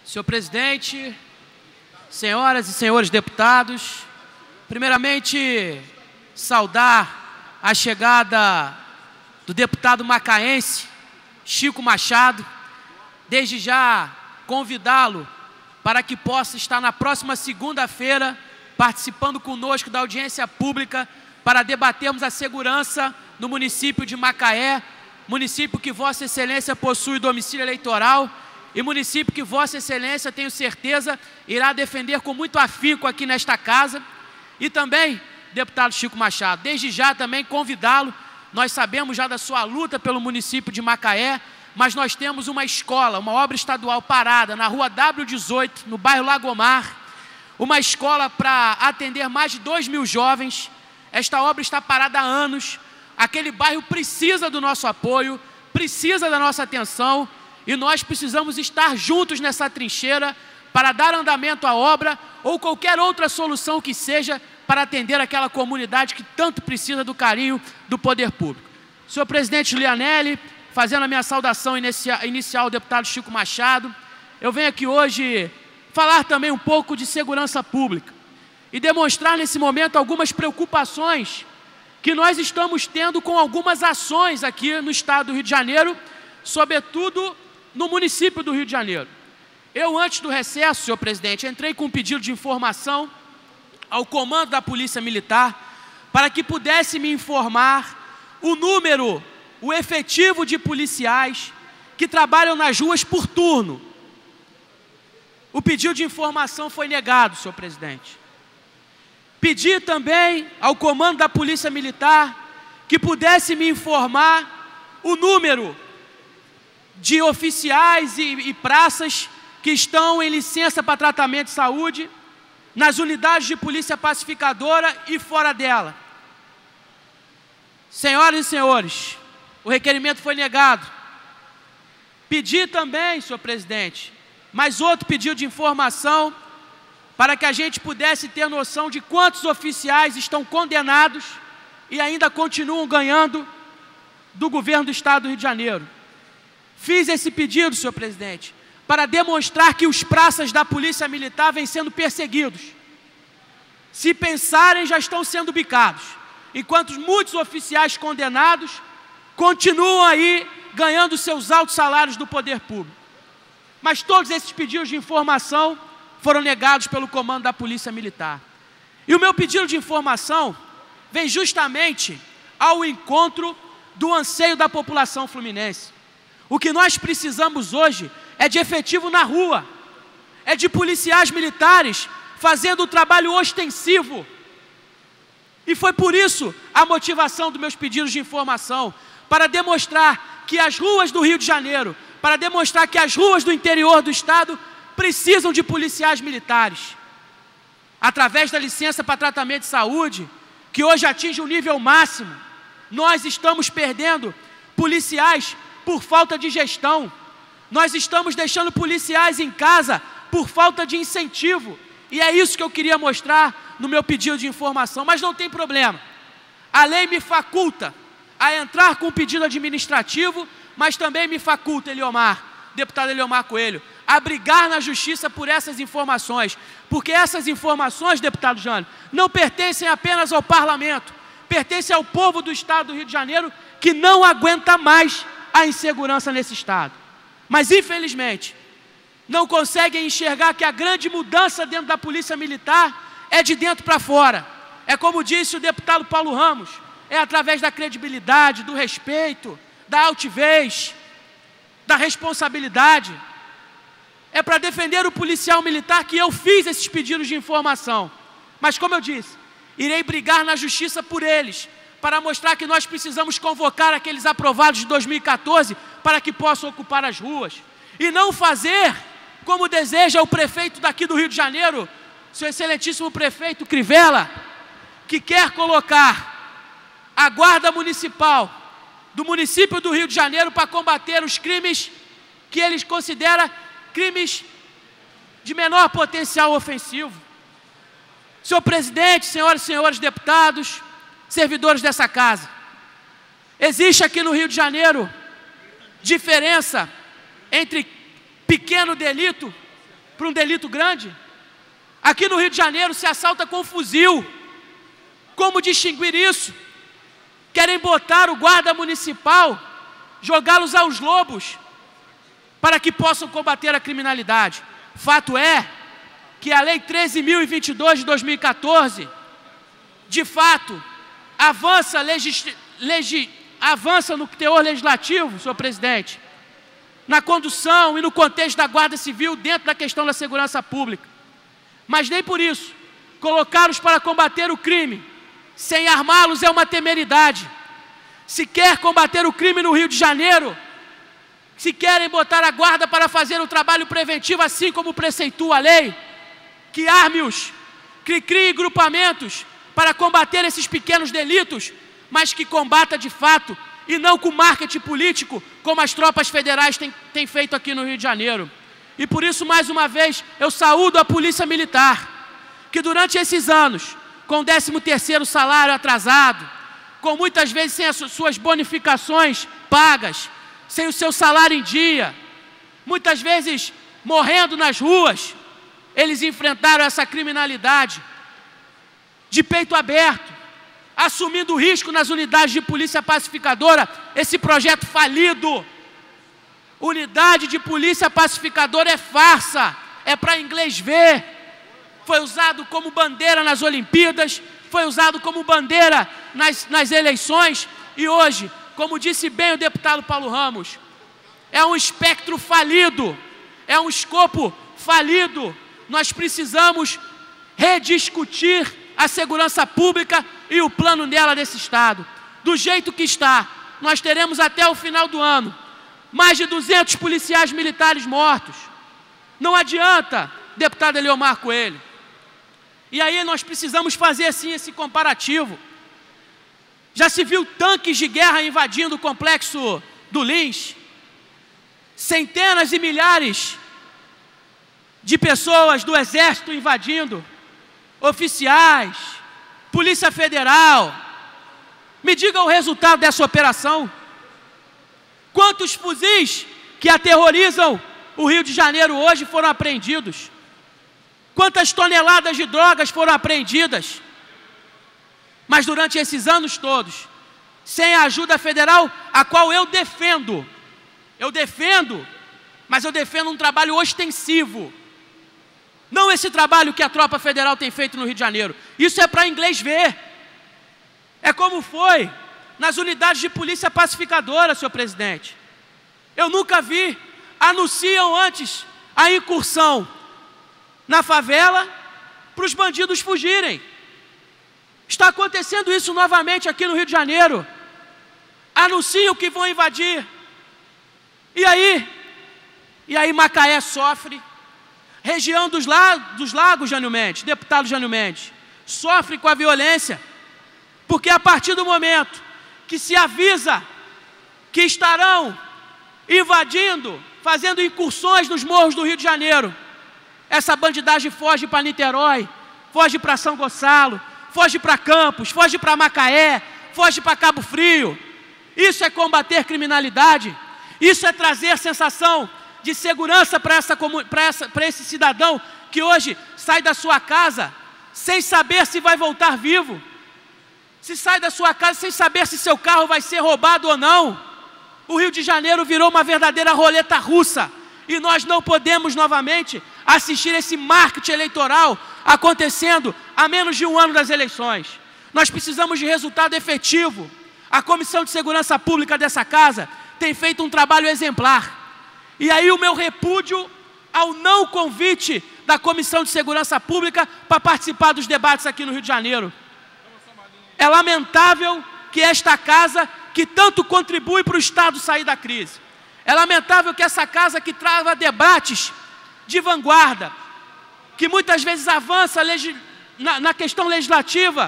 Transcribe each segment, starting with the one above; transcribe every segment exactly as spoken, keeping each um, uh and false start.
Senhor presidente, senhoras e senhores deputados, primeiramente saudar a chegada do deputado macaense Chico Machado, desde já convidá-lo para que possa estar na próxima segunda-feira participando conosco da audiência pública para debatermos a segurança no município de Macaé, município que Vossa Excelência possui domicílio eleitoral e município que Vossa Excelência, tenho certeza, irá defender com muito afinco aqui nesta casa. E também, deputado Chico Machado, desde já também convidá-lo, nós sabemos já da sua luta pelo município de Macaé, mas nós temos uma escola, uma obra estadual parada na rua W dezoito, no bairro Lagomar, uma escola para atender mais de dois mil jovens. Esta obra está parada há anos, aquele bairro precisa do nosso apoio, precisa da nossa atenção, e nós precisamos estar juntos nessa trincheira para dar andamento à obra ou qualquer outra solução que seja para atender aquela comunidade que tanto precisa do carinho do poder público. Senhor presidente Lianelli, fazendo a minha saudação inicial ao deputado Chico Machado, eu venho aqui hoje falar também um pouco de segurança pública e demonstrar nesse momento algumas preocupações que nós estamos tendo com algumas ações aqui no estado do Rio de Janeiro, sobretudo no município do Rio de Janeiro. Eu, antes do recesso, senhor presidente, entrei com um pedido de informação ao comando da Polícia Militar para que pudesse me informar o número, o efetivo de policiais que trabalham nas ruas por turno. O pedido de informação foi negado, senhor presidente. Pedi também ao comando da Polícia Militar que pudesse me informar o número de oficiais e, e praças que estão em licença para tratamento de saúde nas unidades de polícia pacificadora e fora dela. Senhoras e senhores, o requerimento foi negado. Pedi também, senhor presidente, mais outro pedido de informação para que a gente pudesse ter noção de quantos oficiais estão condenados e ainda continuam ganhando do governo do estado do Rio de Janeiro. Fiz esse pedido, senhor presidente, para demonstrar que os praças da Polícia Militar vêm sendo perseguidos. Se pensarem, já estão sendo bicados, enquanto muitos oficiais condenados continuam aí ganhando seus altos salários do poder público. Mas todos esses pedidos de informação foram negados pelo comando da Polícia Militar. E o meu pedido de informação vem justamente ao encontro do anseio da população fluminense. O que nós precisamos hoje é de efetivo na rua, é de policiais militares fazendo o trabalho ostensivo. E foi por isso a motivação dos meus pedidos de informação, para demonstrar que as ruas do Rio de Janeiro, para demonstrar que as ruas do interior do estado precisam de policiais militares. Através da licença para tratamento de saúde, que hoje atinge o nível máximo, nós estamos perdendo policiais por falta de gestão. Nós estamos deixando policiais em casa por falta de incentivo. E é isso que eu queria mostrar no meu pedido de informação. Mas não tem problema. A lei me faculta a entrar com um pedido administrativo, mas também me faculta, Eliomar, deputado Eliomar Coelho, a brigar na justiça por essas informações. Porque essas informações, deputado Jânio, não pertencem apenas ao parlamento, pertencem ao povo do estado do Rio de Janeiro, que não aguenta mais a insegurança nesse estado. Mas, infelizmente, não conseguem enxergar que a grande mudança dentro da Polícia Militar é de dentro para fora. É como disse o deputado Paulo Ramos, é através da credibilidade, do respeito, da altivez, da responsabilidade. É para defender o policial militar que eu fiz esses pedidos de informação. Mas, como eu disse, irei brigar na justiça por eles, para mostrar que nós precisamos convocar aqueles aprovados de dois mil e quatorze para que possam ocupar as ruas. E não fazer como deseja o prefeito daqui do Rio de Janeiro, seu excelentíssimo prefeito Crivella, que quer colocar a guarda municipal do município do Rio de Janeiro para combater os crimes que eles consideram crimes de menor potencial ofensivo. Senhor presidente, senhoras e senhores deputados, servidores dessa casa, existe aqui no Rio de Janeiro diferença entre pequeno delito para um delito grande? Aqui no Rio de Janeiro se assalta com fuzil. Como distinguir isso? Querem botar o guarda municipal, jogá-los aos lobos, para que possam combater a criminalidade. Fato é que a Lei treze mil e vinte e dois de dois mil e quatorze, de fato, avança, legis, legi, avança no teor legislativo, senhor presidente, na condução e no contexto da Guarda Civil dentro da questão da segurança pública. Mas nem por isso, colocá-los para combater o crime, sem armá-los é uma temeridade. Se quer combater o crime no Rio de Janeiro, se querem botar a guarda para fazer o trabalho preventivo, assim como preceitua a lei, que arme-os, que crie grupamentos para combater esses pequenos delitos, mas que combata de fato, e não com marketing político, como as tropas federais têm, têm feito aqui no Rio de Janeiro. E por isso, mais uma vez, eu saúdo a Polícia Militar, que durante esses anos, com o décimo terceiro salário atrasado, com muitas vezes sem as suas bonificações pagas, sem o seu salário em dia, muitas vezes morrendo nas ruas, eles enfrentaram essa criminalidade de peito aberto, assumindo o risco nas unidades de polícia pacificadora, esse projeto falido. Unidade de polícia pacificadora é farsa, é para inglês ver. Foi usado como bandeira nas Olimpíadas, foi usado como bandeira nas, nas eleições, e hoje, como disse bem o deputado Paulo Ramos, é um espectro falido, é um escopo falido. Nós precisamos rediscutir a segurança pública e o plano dela desse Estado. Do jeito que está, nós teremos até o final do ano mais de duzentos policiais militares mortos. Não adianta, deputado Eliomar Coelho. E aí nós precisamos fazer assim esse comparativo. Já se viu tanques de guerra invadindo o complexo do Lins? Centenas e milhares de pessoas do Exército invadindo, oficiais, Polícia Federal. Me diga o resultado dessa operação. Quantos fuzis que aterrorizam o Rio de Janeiro hoje foram apreendidos? Quantas toneladas de drogas foram apreendidas? Mas durante esses anos todos, sem a ajuda federal, a qual eu defendo, eu defendo, mas eu defendo um trabalho ostensivo. Não esse trabalho que a tropa federal tem feito no Rio de Janeiro. Isso é para inglês ver. É como foi nas unidades de polícia pacificadora, senhor presidente. Eu nunca vi. Anunciam antes a incursão na favela para os bandidos fugirem. Está acontecendo isso novamente aqui no Rio de Janeiro. Anunciam que vão invadir. E aí? E aí Macaé sofre. Região dos, la dos lagos, Jânio Mendes, deputado Jânio Mendes, sofre com a violência, porque a partir do momento que se avisa que estarão invadindo, fazendo incursões nos morros do Rio de Janeiro, essa bandidagem foge para Niterói, foge para São Gonçalo, foge para Campos, foge para Macaé, foge para Cabo Frio. Isso é combater criminalidade, isso é trazer sensação de segurança para essa, para essa, para esse cidadão que hoje sai da sua casa sem saber se vai voltar vivo, se sai da sua casa sem saber se seu carro vai ser roubado ou não. O Rio de Janeiro virou uma verdadeira roleta russa e nós não podemos novamente assistir esse marketing eleitoral acontecendo a menos de um ano das eleições. Nós precisamos de resultado efetivo. A Comissão de Segurança Pública dessa casa tem feito um trabalho exemplar. E aí o meu repúdio ao não convite da Comissão de Segurança Pública para participar dos debates aqui no Rio de Janeiro. É lamentável que esta casa, que tanto contribui para o Estado sair da crise, é lamentável que essa casa que trava debates de vanguarda, que muitas vezes avança na, na questão legislativa,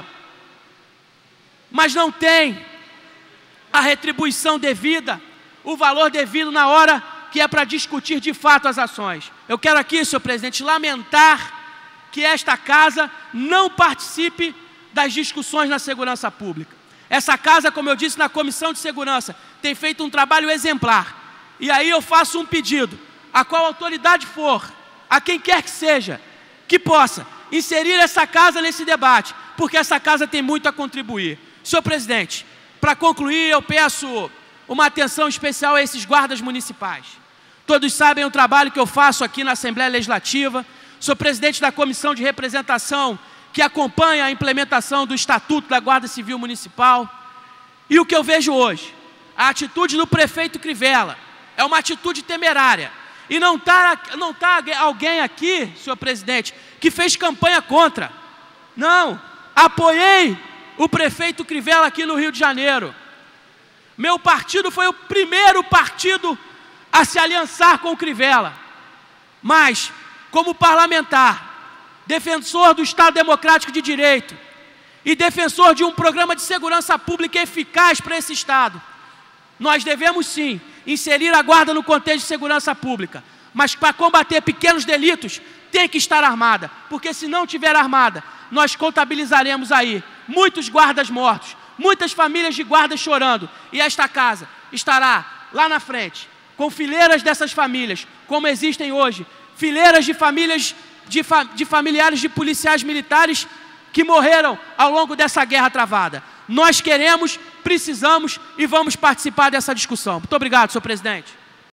mas não tem a retribuição devida, o valor devido na hora que é para discutir de fato as ações. Eu quero aqui, senhor presidente, lamentar que esta casa não participe das discussões na segurança pública. Essa casa, como eu disse, na Comissão de Segurança, tem feito um trabalho exemplar. E aí eu faço um pedido, a qual autoridade for, a quem quer que seja, que possa inserir essa casa nesse debate, porque essa casa tem muito a contribuir. Senhor presidente, para concluir, eu peço uma atenção especial a esses guardas municipais. Todos sabem o trabalho que eu faço aqui na Assembleia Legislativa. Sou presidente da Comissão de Representação que acompanha a implementação do Estatuto da Guarda Civil Municipal. E o que eu vejo hoje, a atitude do prefeito Crivella é uma atitude temerária. E não está não tá alguém aqui, senhor presidente, que fez campanha contra. Não, apoiei o prefeito Crivella aqui no Rio de Janeiro. Meu partido foi o primeiro partido a se aliançar com o Crivella. Mas, como parlamentar, defensor do Estado Democrático de Direito e defensor de um programa de segurança pública eficaz para esse Estado, nós devemos sim inserir a guarda no contexto de segurança pública, mas para combater pequenos delitos tem que estar armada, porque se não tiver armada, nós contabilizaremos aí muitos guardas mortos, muitas famílias de guardas chorando, e esta casa estará lá na frente, com fileiras dessas famílias, como existem hoje, fileiras de famílias, de, fa de familiares de policiais militares que morreram ao longo dessa guerra travada. Nós queremos, precisamos e vamos participar dessa discussão. Muito obrigado, senhor presidente.